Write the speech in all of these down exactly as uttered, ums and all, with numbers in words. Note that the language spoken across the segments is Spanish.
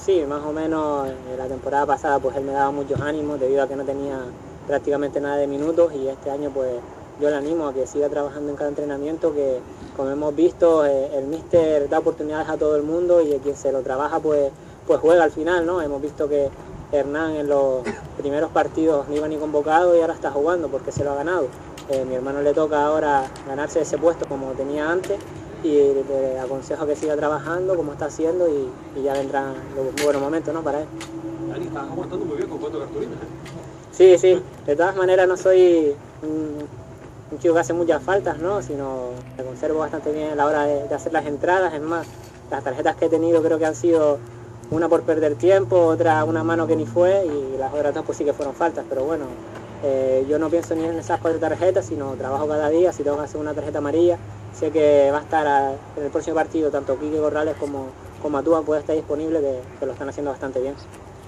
Sí, más o menos en la temporada pasada pues él me daba muchos ánimos debido a que no tenía prácticamente nada de minutos, y este año pues yo le animo a que siga trabajando en cada entrenamiento, que como hemos visto eh, el míster da oportunidades a todo el mundo y quien se lo trabaja pues, pues juega al final, ¿no? Hemos visto que Hernán en los primeros partidos no iba ni convocado y ahora está jugando porque se lo ha ganado. Eh, mi hermano le toca ahora ganarse ese puesto como tenía antes, y le aconsejo que siga trabajando como está haciendo, y, y ya vendrán los buenos momentos, ¿no?, para él. Dani, estás aguantando muy bien con cuatro cartulinas, ¿eh? Sí, sí, de todas maneras no soy un, un chico que hace muchas faltas, ¿no?, sino me conservo bastante bien a la hora de, de hacer las entradas. Es más, las tarjetas que he tenido creo que han sido una por perder tiempo, otra una mano que ni fue, y las otras dos pues sí que fueron faltas, pero bueno, eh, yo no pienso ni en esas cuatro tarjetas, sino trabajo cada día. Si tengo que hacer una tarjeta amarilla, sé que va a estar a, en el próximo partido tanto Quique Corrales como, como Atúa puede estar disponible, que, que lo están haciendo bastante bien.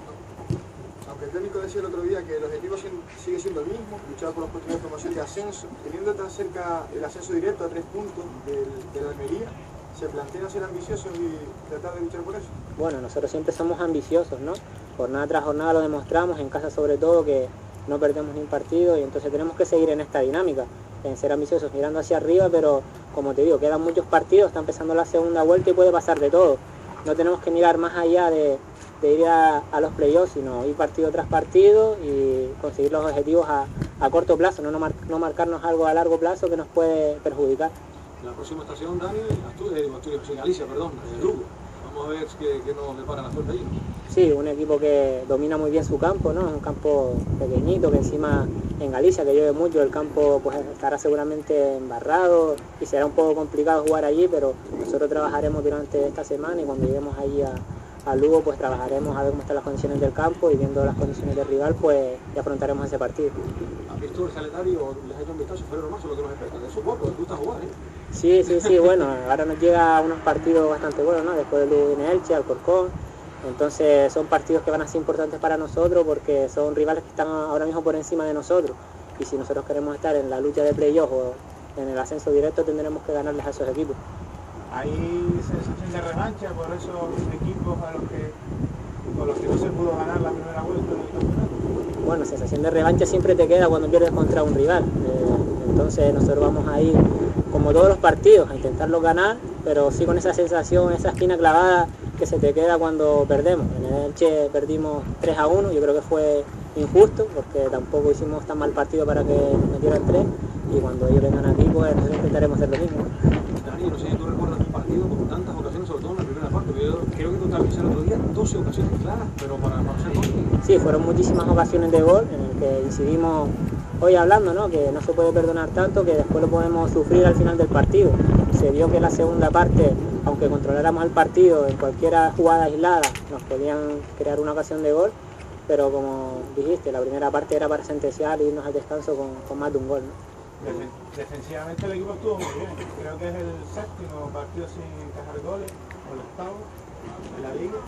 Aunque el técnico decía el otro día que el objetivo sigue siendo el mismo, luchar por los puestos de promoción y ascenso, teniendo tan cerca el ascenso directo a tres puntos del, de la Almería, ¿se plantea ser ambiciosos y tratar de luchar por eso? Bueno, nosotros siempre somos ambiciosos, ¿no? Jornada tras jornada lo demostramos, en casa sobre todo, que no perdemos ni un partido, y entonces tenemos que seguir en esta dinámica, en ser ambiciosos, mirando hacia arriba, pero como te digo, quedan muchos partidos, está empezando la segunda vuelta y puede pasar de todo. No tenemos que mirar más allá de, de ir a, a los playoffs, sino ir partido tras partido y conseguir los objetivos a, a corto plazo, no, no, mar, no marcarnos algo a largo plazo que nos puede perjudicar. La próxima estación, Dani, Asturias, Asturias, Galicia, perdón, el Lugo. Vamos a ver qué, qué nos depara la suerte ahí, ¿no? Sí, un equipo que domina muy bien su campo, ¿no? Es un campo pequeñito, que encima en Galicia, que llueve mucho, el campo pues estará seguramente embarrado y será un poco complicado jugar allí, pero nosotros trabajaremos durante esta semana, y cuando lleguemos allí a, a Lugo pues trabajaremos a ver cómo están las condiciones del campo, y viendo las condiciones del rival pues ya afrontaremos ese partido. ¿Has visto el calendario? ¿Les has hecho un vistazo? ¿Fue lo más o lo que nos espera? Eso es poco, les gusta jugar, ¿eh? Sí, sí, sí, bueno, ahora nos llega unos partidos bastante buenos, ¿no? Después del Lugo viene Elche, Alcorcón. Entonces son partidos que van a ser importantes para nosotros porque son rivales que están ahora mismo por encima de nosotros, y si nosotros queremos estar en la lucha de playoff o en el ascenso directo tendremos que ganarles a esos equipos. ¿Hay sensación de revancha por esos equipos a los que, con los que no se pudo ganar la primera vuelta del campeonato? Bueno, sensación de revancha siempre te queda cuando pierdes contra un rival, eh, entonces nosotros vamos a ir como todos los partidos a intentarlos ganar, pero sí con esa sensación, esa espina clavada que se te queda cuando perdemos. En el Elche perdimos tres a uno, yo creo que fue injusto porque tampoco hicimos tan mal partido para que nos metieran tres, y cuando ellos vengan aquí pues nosotros intentaremos hacer lo mismo. Dani, no sé si tú recuerdas tu partido con tantas ocasiones, sobre todo en la primera parte, pero yo creo que tú te el otro día doce ocasiones claras, pero para, para hacer gol. Sí, fueron muchísimas ocasiones de gol en el que incidimos hoy hablando, ¿no?, que no se puede perdonar tanto, que después lo podemos sufrir al final del partido. Se vio que en la segunda parte, aunque controláramos el partido, en cualquier jugada aislada nos podían crear una ocasión de gol, pero como dijiste, la primera parte era para sentenciar y irnos al descanso con, con más de un gol, ¿no? Defensivamente el equipo estuvo muy bien, creo que es el séptimo partido sin encajar goles, o el octavo en la liga.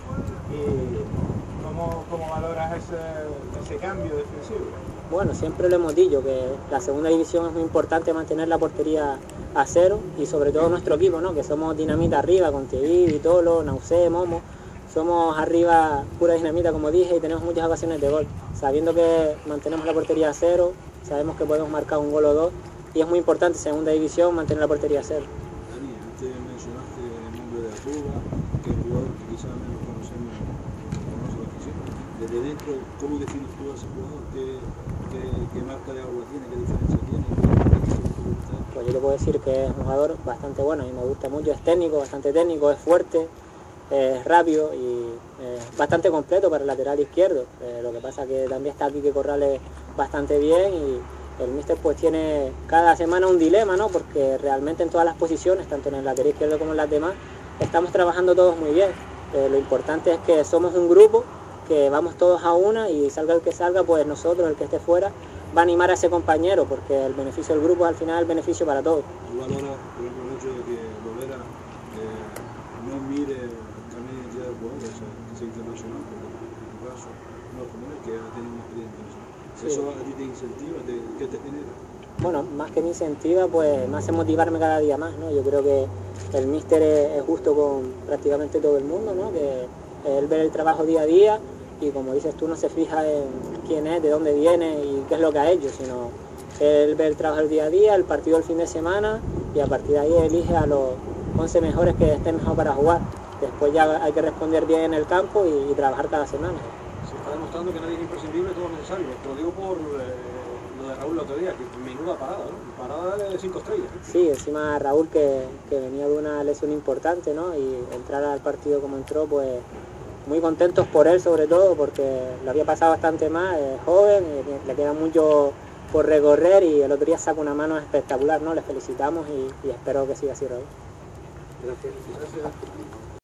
¿Y cómo, cómo valoras ese, ese cambio defensivo? Bueno, siempre lo hemos dicho, que la segunda división es muy importante mantener la portería a cero, y sobre todo nuestro equipo, ¿no?, que somos dinamita arriba, con Tevi, Vitolo, Nausé, Momo. Somos arriba pura dinamita, como dije, y tenemos muchas ocasiones de gol. Sabiendo que mantenemos la portería a cero, sabemos que podemos marcar un gol o dos, y es muy importante en segunda división mantener la portería a cero. Dani, antes mencionaste el nombre de Atúa, que es un jugador que quizás menos conocemos, conoce la afición. Desde dentro, ¿cómo defines tú a ese jugador? ¿Qué, qué, qué marca de agua tiene? ¿Qué diferencia tiene? Pues yo te puedo decir que es un jugador bastante bueno, a mí me gusta mucho, es técnico, bastante técnico, es fuerte, es rápido y es bastante completo para el lateral izquierdo. Eh, lo que pasa que también está Quique Corrales bastante bien, y el míster pues tiene cada semana un dilema, ¿no?, porque realmente en todas las posiciones, tanto en el lateral izquierdo como en las demás, estamos trabajando todos muy bien. Eh, lo importante es que somos un grupo, que vamos todos a una, y salga el que salga, pues nosotros, el que esté fuera, va a animar a ese compañero, porque el beneficio del grupo es al final el beneficio para todos. ¿Tú valoras, por ejemplo, el hecho de que Lovera eh, no mire el camino de identidad del jugador, o sea, que sea internacional, porque en tu caso no es como él, que ha tenido una experiencia internacional? Sí. ¿Eso a ti te incentiva? Te, ¿Qué te genera? Bueno, más que me incentiva, pues me hace motivarme cada día más, ¿no? Yo creo que el míster es, es justo con prácticamente todo el mundo, ¿no?, que él ve el trabajo día a día y como dices tú no se fija en quién es, de dónde viene y qué es lo que ha hecho, sino él ve el trabajo del día a día, el partido del fin de semana y a partir de ahí elige a los once mejores que estén mejor para jugar. Después ya hay que responder bien en el campo y, y trabajar cada semana. Se está demostrando que nadie es imprescindible, todo es necesario. Te lo digo por eh, lo de Raúl el otro día, que menuda parada, ¿no? Parada de cinco estrellas. Sí, encima Raúl que, que venía de una lesión importante, ¿no? Y entrar al partido como entró, pues muy contentos por él sobre todo, porque lo había pasado bastante mal, es joven, y le queda mucho por recorrer y el otro día saca una mano espectacular, ¿no? Le felicitamos y, y espero que siga así, Raúl. Gracias. Gracias.